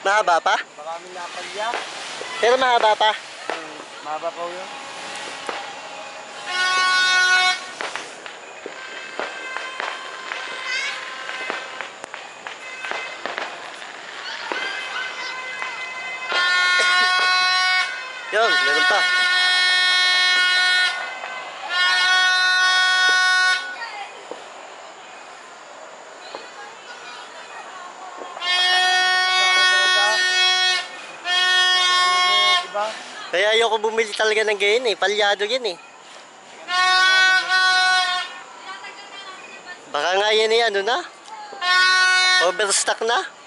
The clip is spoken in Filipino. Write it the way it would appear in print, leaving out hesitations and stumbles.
Mahaba pa? Marami napalya. Pero mahaba pa. Mahaba pa yun. Yun, meron pa. Kaya ayoko bumili talaga ng ganyan eh. Palyado yan eh. Baka nga yan eh, ano na? Overstock na?